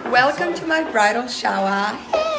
Welcome to my bridal shower.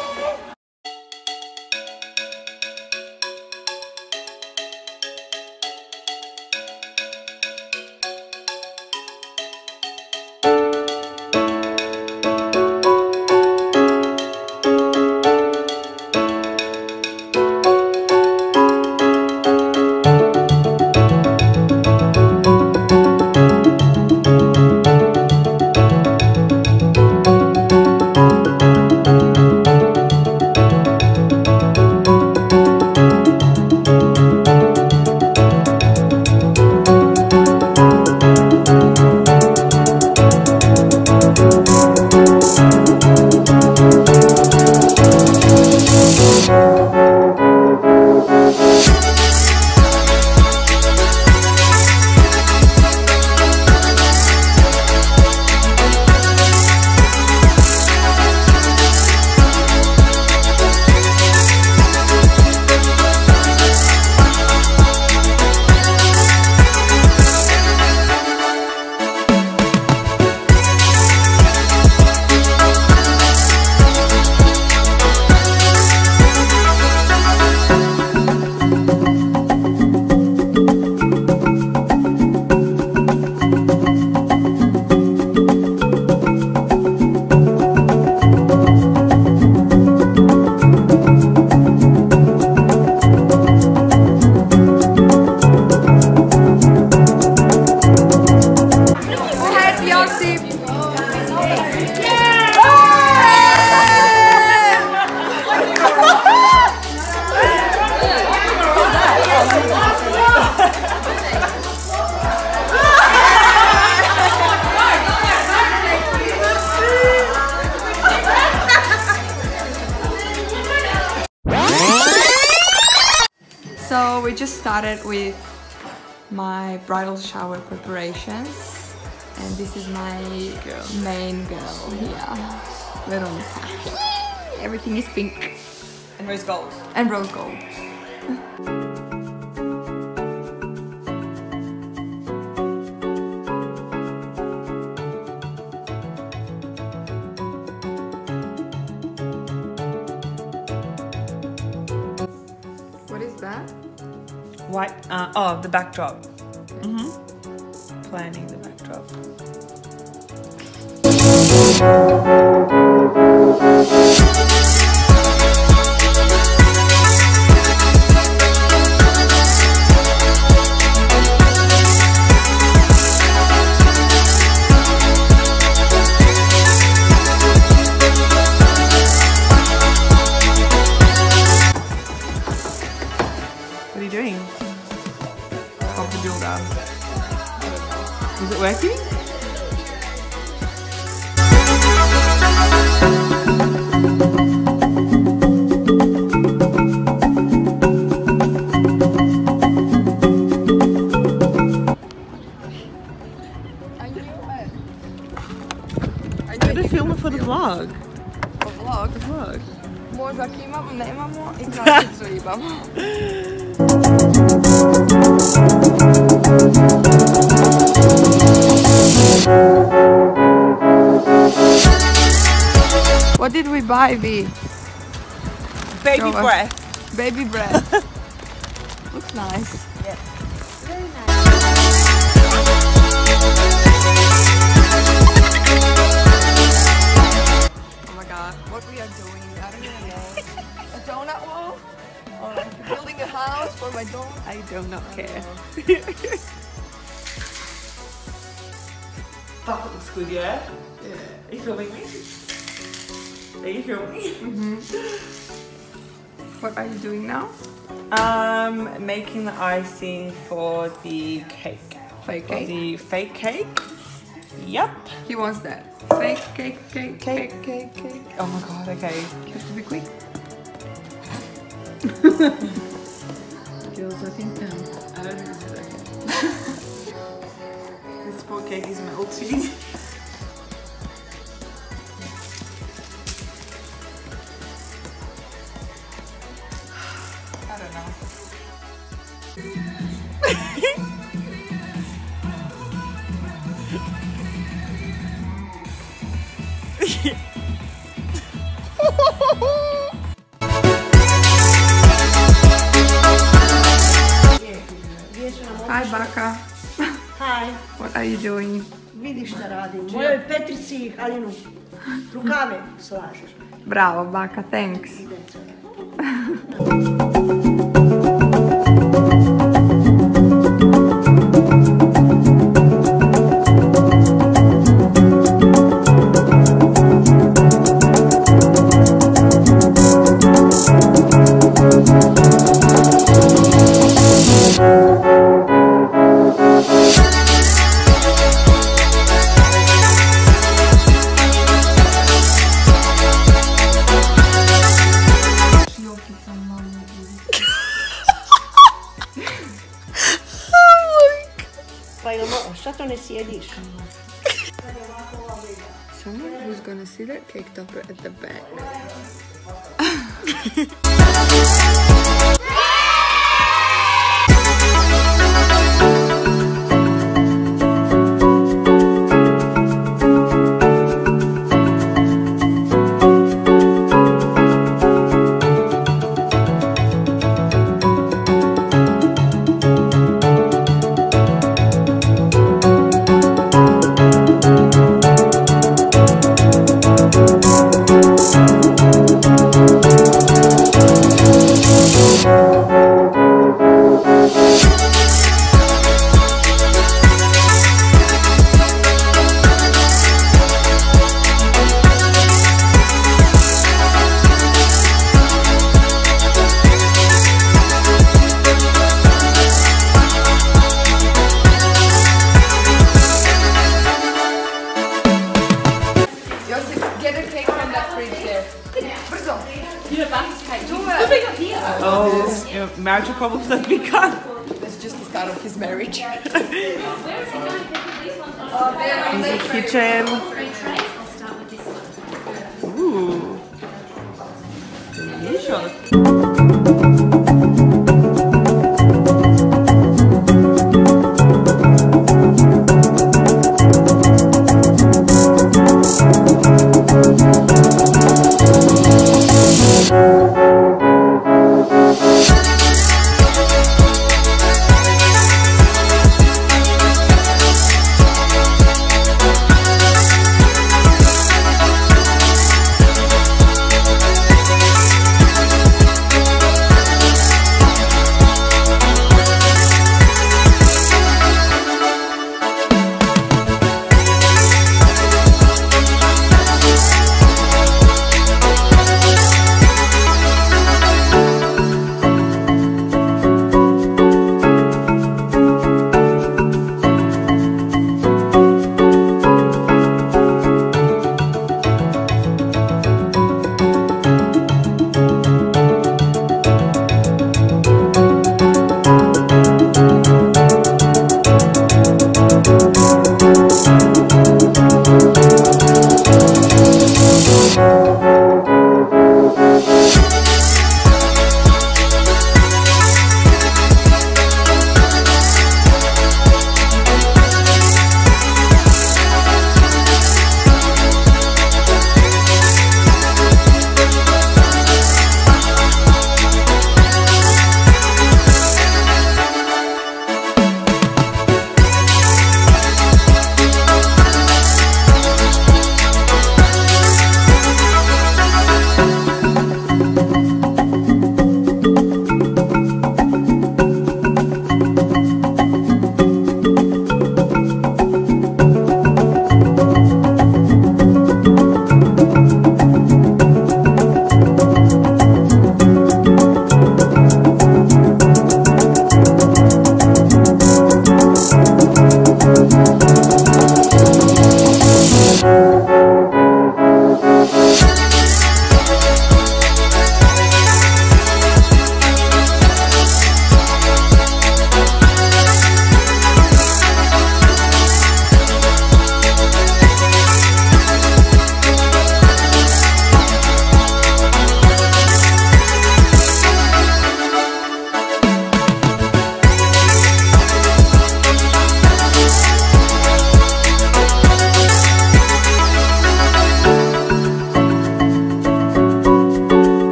So we just started with my bridal shower preparations, and this is my main girl here, Veronika. Everything is pink and rose gold. And rose gold. What is that? White, oh, the backdrop. Planning the backdrop. What are you doing? Of the build-up. Is it working? I'm gonna film it for the vlog. Vlog? The vlog. Možda ako imamo, nemamo I karticu imamo. What did we buy, V? Baby breath. Baby breath. Looks nice. Yeah. Very nice. Oh my god, what we are doing, I don't even know. A donut wall? Or like building a house for my dog? I do not care. That looks good, yeah? Yeah. Are you filming me? Are you filming me? What are you doing now? Making the icing for the cake. Fake cake? The fake cake. Yep. He wants that. Fake cake. Oh my god, okay. You have to be quick. Girls, I think I don't think this is okay. This poor cake is melting. I don't know. Hi, Baka. Hi, What are you doing? vidi šta radim. Mojoj Petrici i Halinu rukave slažeš. Bravo, Baka, thanks. Pa šta to ne sjediš? Someone who's gonna see that cake topper at the back. Josip, get a cake from that fridge there. Brzo. Oh, your marital problems have begun. That's just the start of his marriage. In the kitchen. Ooh. Delicious.